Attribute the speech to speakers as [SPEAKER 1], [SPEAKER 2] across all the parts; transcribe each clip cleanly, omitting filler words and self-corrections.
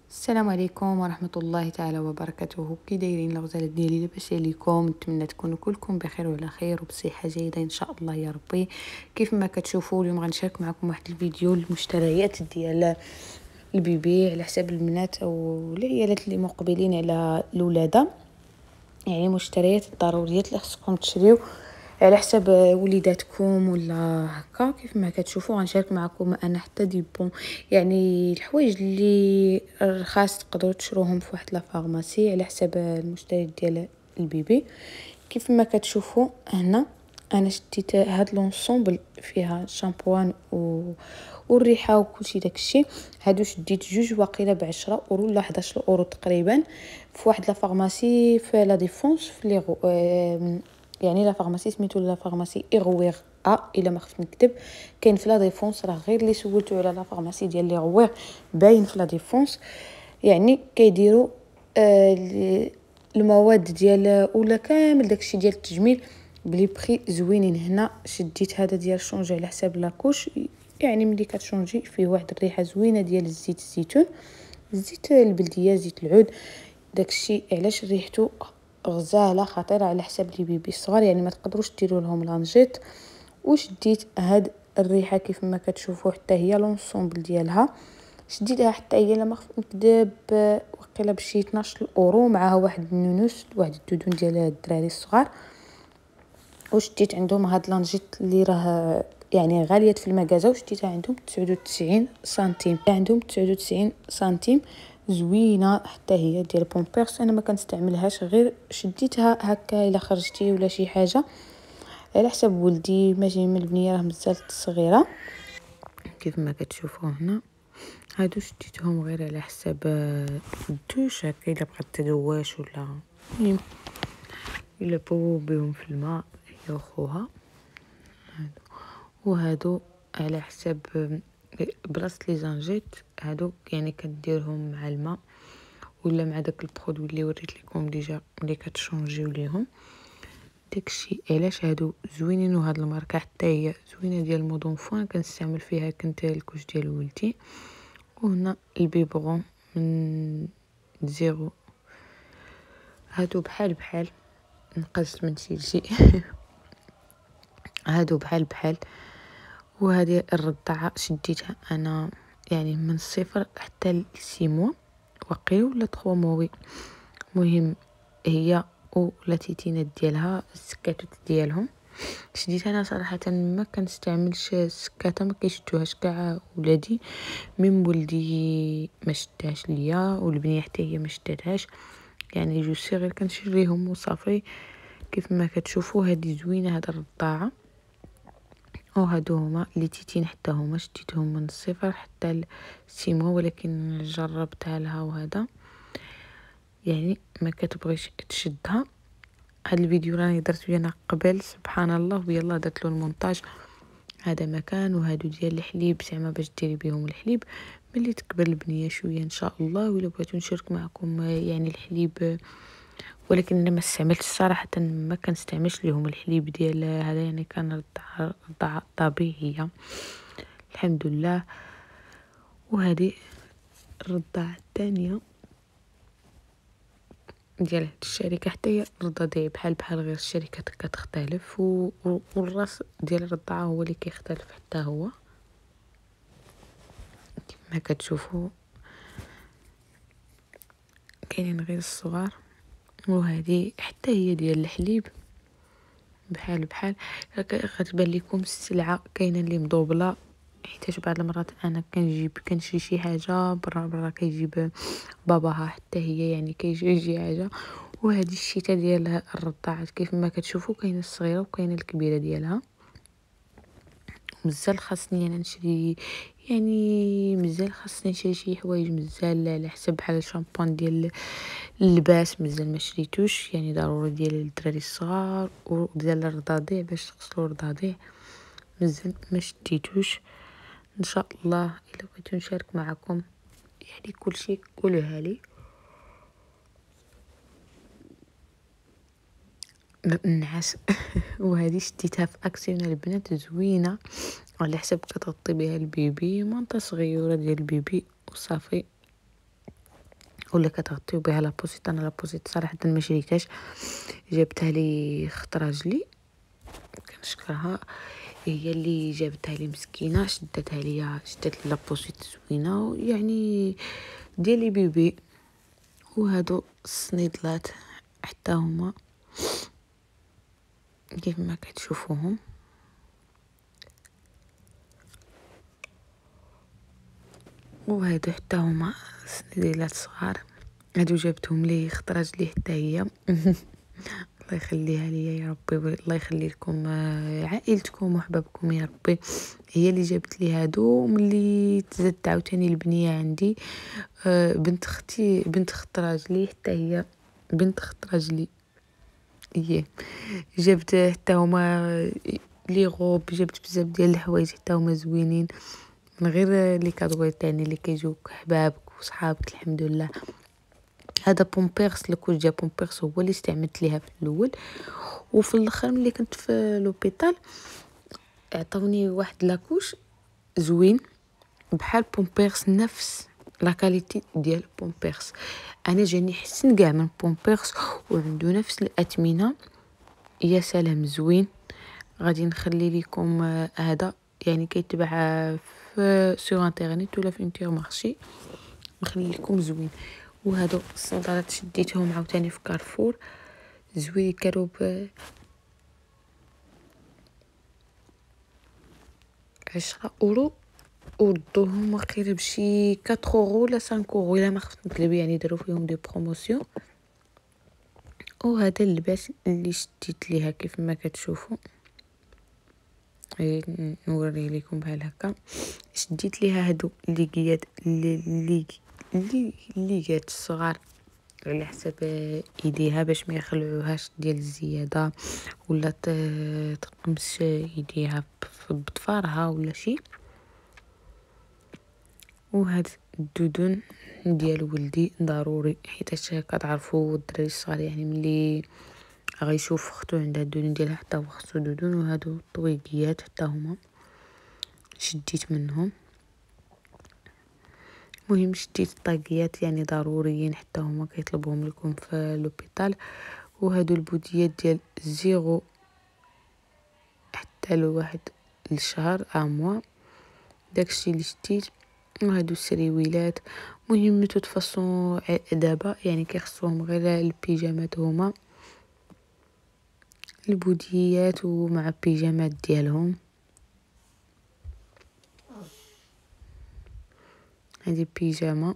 [SPEAKER 1] السلام عليكم ورحمة الله تعالى وبركاته. كي دايرين الغزالات ديالي؟ لاباس عليكم؟ نتمنى تكونوا كلكم بخير وعلى خير وبصحة جيدة ان شاء الله يا ربي. كيف ما كتشوفوا اليوم غنشارك معكم واحد الفيديو المشتريات ديال البيبي على حساب البنات او العيالات اللي مقبلين على الولاده، يعني مشتريات الضروريات اللي خصكم تشريو على حساب وليداتكم ولا هكا. كيف ما كتشوفوا غنشارك معكم انا حتى دي بون، يعني الحوايج اللي رخاص تقدروا تشروهم في واحد لا فارماسي على حساب المشتريات ديال البيبي. كيف ما كتشوفوا هنا انا شديت هاد لونسومبل فيها شامبوان والريحه وكلشي داكشي. هادو شديت جوج واقيلا ب10 اورو ولا 11 اورو تقريبا في واحد لا فارماسي في لا ديفونس في لي يعني لا فارماسي سميتو لا فارماسي ايغوير الا ما خفت نكتب. كاين في لا ديفونس، راه غير اللي سولتو على لا فارماسي ديال لي غوير باين في لا ديفونس. يعني كيديروا المواد ديال ولا كامل داكشي ديال التجميل بلي بري زوينين. هنا شديت هذا ديال شونجي على حساب لاكوش، يعني ملي كتشونجي فيه واحد الريحه زوينه ديال الزيت الزيتون، زيت البلديه، زيت العود. داكشي علاش ريحته غزاله خطيره على حساب لي بيبي صغار، يعني ما تقدروش ديروا لهم لانجيت. وشديت هاد الريحه كيف ما كتشوفوا حتى هي لونسومبل ديالها شديتها حتى هي لما خفت نكذب وقيله بشي 12 اورو، معها واحد النونوس واحد الدودون ديال الدراري الصغار. وشديت عندهم هاد لانجيت اللي راه يعني غاليه في المغازه، وشديتها عندهم 99 سنتيم، عندهم 99 سنتيم. زوينه حتى هي ديال بومبيرس، انا ما كنستعملهاش، غير شديتها هكا الا خرجتي ولا شي حاجه على حساب ولدي ماشي من البنيه راه مازال صغيره. كيف ما كتشوفوا هنا هادو شديتهم غير على حساب الدوش هكا الا بغات تدواش ولا المهم الا بو بهم في الماء هي وخوها. وهادو على حساب بلاصه لي زانجيت، هادو يعني كديرهم مع الماء ولا مع داك البرودوي اللي وريت لكم ديجا اللي كتشونجيو ليهم. داكشي علاش هادو زوينين، وهاد الماركه حتى هي زوينه ديال مودون فوان كنستعمل فيها كنت الكوش ديال ولدي. وهنا البيبرون من زيرو، هادو بحال نقص من شي هادو بحال. وهذه الرضعه شديتها انا يعني من 0 حتى ل6 موا وقيل ولا 3 موي. مهم هي ولا تيتينات ديالها السكاتوت ديالهم شديت انا صراحه ما كنستعملش السكاته، ما كيشدوهاش كاع ولادي، من ولدي ما شدهاش ليا والبنيه حتى هي ما شدتهاش، يعني جوج صغير كنشريهم وصافي. كيف ما كتشوفوا هذه زوينه هذا الرضاعه. وهادو هما اللي تيتين حتى هما شديتهم من 0 حتى ل6 موا، ولكن جربتها لها وهذا يعني ما كتبغيش تشدها. هاد الفيديو راني درت انا قبل سبحان الله ويلا درت له المونتاج. هذا مكان وهادو ديال الحليب زعما باش ديري بهم الحليب ملي تكبر البنيه شويه ان شاء الله. ولا بغيتو نشارك معكم يعني الحليب، ولكن انا ما استعملتش صراحه، ما كنستعملش ليهم الحليب ديال هذا، يعني كان رضعه طبيعيه الحمد لله. وهذه الرضاعه الثانيه ديال هاد الشركه حتى هي الرضاضع بحال غير الشركات كتختلف والراس ديال الرضاعه هو اللي كيختلف حتى هو. كما كتشوفوا كاينين غير الصغار. وهذه حتى هي ديال الحليب بحال غتبان لكم السلعه كاينه اللي مضوبله، حيت بعض المرات انا كنشري شي حاجه برا كيجيب باباها حتى هي يعني كيجي شي حاجه. وهذه الشيته ديال الرضاعات كيف ما كتشوفوا كاينه الصغيره وكاينه الكبيره ديالها. مازال خاصني انا نشري، يعني مازال خاصني نشري شي حوايج مازال على حسب بحال الشامبون ديال اللباس مازال ما شريتوش، يعني ضروري ديال الدراري الصغار وديال الرضاضيع باش تغسلوا الرضاضيع مازال ما شديتوش. ان شاء الله الا بغيتو نشارك معكم يعني كلشي قولوها لي. النعاس وهذه شديتها في اكسيون البنات زوينه على حسب كتغطي بها البيبي مانطا صغيره ديال البيبي وصافي. ولا كتغطيو بها لابوسيط. انا لابوسيط صراحه ما شريتهاش، جابتها لي خت راجلي كنشكرها، هي اللي جابتها لي مسكينه، شدت لي لابوسيط زوينه يعني ديالي بيبي. وهادو الصنيدلات حتى هما كيف ما كتشوفوهم، وهادو حتى هما صنيدلات صغار. هادو جابتهم لي خت راجلي حتى هي الله يخليها ليا يا ربي، الله يخلي لكم عائلتكم وحبابكم يا ربي. هي اللي جابت لي هادو. ملي تزادت عاوتاني البنيه عندي بنت اختي، بنت خت راجلي، حتى هي بنت خت راجلي هي جابت حتى هما لي غوب، جابت بزاف ديال الحوايج حتى هما زوينين، من غير لي كادوات يعني اللي كيجوك حبابك وصحابك. الحمد لله. هذا بومبيرس لكوش جا بومبيرس هو اللي استعملت ليها في الاول، وفي الاخر ملي كنت في لوبيتال عطاوني واحد لاكوش زوين بحال بومبيرس، نفس لا كاليتي ديال بومبيرس. انا جاني حسن كاع من بومبيرس وعنده نفس الاثمنه. يا سلام زوين. غادي نخلي لكم هذا يعني كيتباع في سور انترنيت ولا في انترمارشي، نخلي لكم زوين. وهادو الصندالات شديتهم عاوتاني في كارفور زوين، كانوا ب10 €، وردوهم واخيرا بشي 4 € ولا 5 € الا ما خفت نكذب، يعني داروا فيهم دي بروموسيون. وهذا اللباس اللي شديت ليها كيف ما كتشوفوا، نوري لكم بحال هكا. شديت ليها هادو الليكيات الليكات الصغار على حسب ايديها باش ما يخلعوهاش ديال الزياده، ولا تقمش ايديها بضفارها ولا شي. وهاد الدودون ديال ولدي ضروري، حيتاش كتعرفوا الدراري الصغار يعني ملي غيشوف اختو عندها الدودون ديالها حتى هو خصو دودون. وهادو الطويقيات حتى هما شديت منهم. مهم شديت الطاقيات يعني ضروريين حتى هما كيطلبوهم لكم في لوبيتال. وهادو البوديات ديال 0 حتى لواحد الشهر اموا، داكشي اللي شديت. وهادو السريويلات مهم تفصون دابا يعني كيخصوهم غير البيجامات، هما البوديات ومع البيجامات ديالهم. هذه بيجامه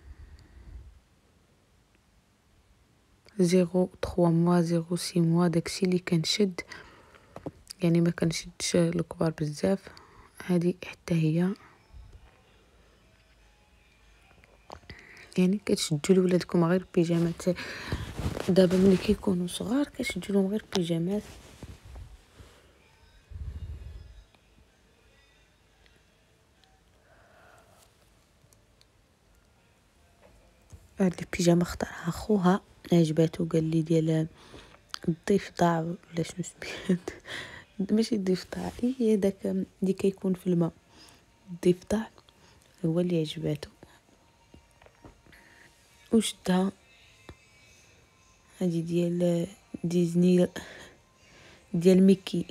[SPEAKER 1] 0 3 موا 0 6 موا، داكشي اللي كنشد يعني ما كنشدش الكبار بزاف. هذه حتى هي يعني كتشدوا لولادكم غير بيجامات. دابا ملي كيكونوا صغار كتشدوا لهم غير بيجامات. هاد البيجامه اختارها خوها، عجباتو، قال لي ديال الضفدع ولا شنو سميت ماشي الضفدع، هي داك اللي كيكون في الماء، الضفدع هو اللي عجباتو وشدها. هذه ديال ديزني ديال ميكي،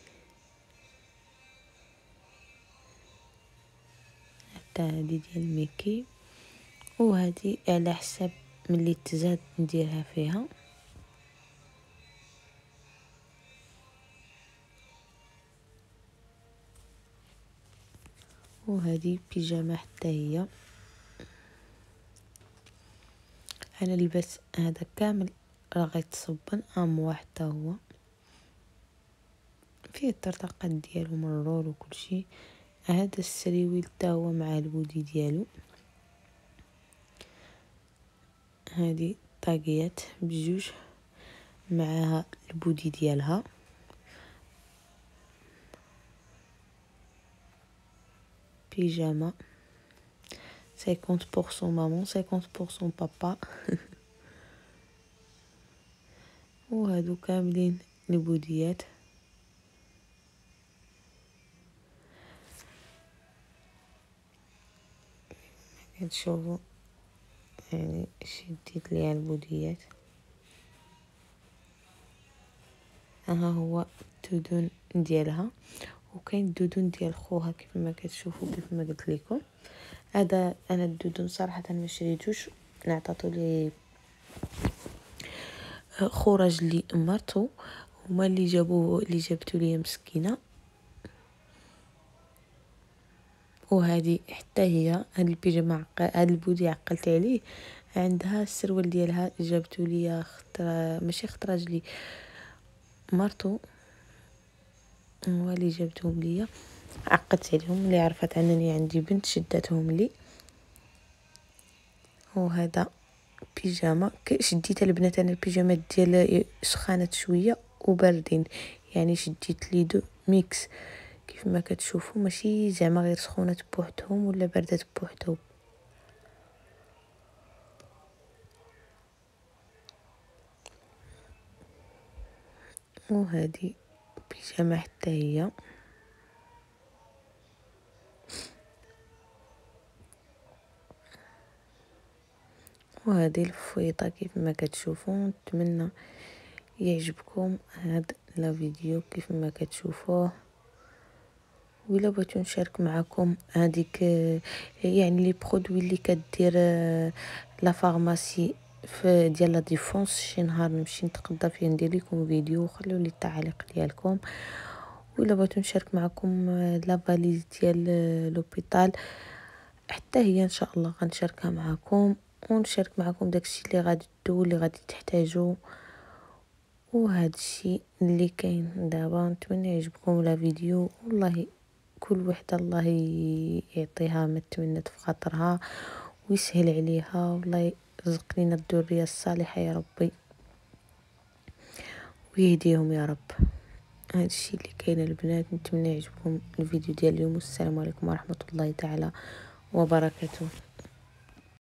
[SPEAKER 1] حتى هذه ديال ميكي. وهذه على حسب ملي تزاد نديرها فيها. وهذه بيجامه حتى هي. انا لبس هذا كامل راه غيتصبن اموا حتى هو فيه الطرطقات ديالو مرور وكلشي. هذا السريويل حتى هو مع البودي ديالو. هذه طاقيات بجوج معها البودي ديالها. بيجامه 50% مامون 50% بابا وهادو كاملين البوديات. كتشوفوا يعني شديت ليها البوديات. ها هو الدودون ديالها، وكاين الدودون ديال خوها كيف ما كتشوفوا كيف ما قلت لكم. هذا انا الدودون صراحه ما شريتوش، نعطاتو لي خو راجلي مرتو، هما اللي جابوه اللي جابتو لي مسكينه. وهذه حتى هي هاد البيجامه هاد البودي عقلت عليه، عندها السروال ديالها جابتو لي ماشي خط راجلي، مرتو هو اللي جابتهم ليا. عقدت عليهم، اللي عرفت انني عندي بنت شدتهم لي. وهذا بيجامه شديت البنات، انا البيجامات ديال سخانات شويه وباردين، يعني شديت لي دو ميكس كيف ما كتشوفوا، ماشي زعما غير سخونات بوحدهم ولا باردات بوحدهم. وهذه بيجامه حتى هي. وهذه الفويطه كيف ما كتشوفوا. نتمنى يعجبكم هذا الفيديو كيف ما كتشوفوه. ولا بغيتو نشارك معكم هذيك يعني لي برودوي اللي كدير لا فارماسي في ديال لا ديفونس، شي نهار نمشي نتقضى فيه ندير لكم فيديو، خليو لي التعاليق ديالكم. ولا بغيتو نشارك معكم لا فاليز ديال لوبيتال، حتى هي ان شاء الله غنشاركها معكم، ونشارك معكم داكشي اللي غادي تدو اللي غادي تحتاجو. وهذا الشيء اللي كاين دابا. نتمنى يعجبكم لا فيديو، والله كل وحده الله يعطيها ما تمنت في خاطرها ويسهل عليها، والله يرزق لينا الذريه الصالحه يا ربي ويهديهم يا رب. هذا الشيء اللي كاين البنات. نتمنى يعجبكم الفيديو ديال اليوم، والسلام عليكم ورحمه الله تعالى وبركاته.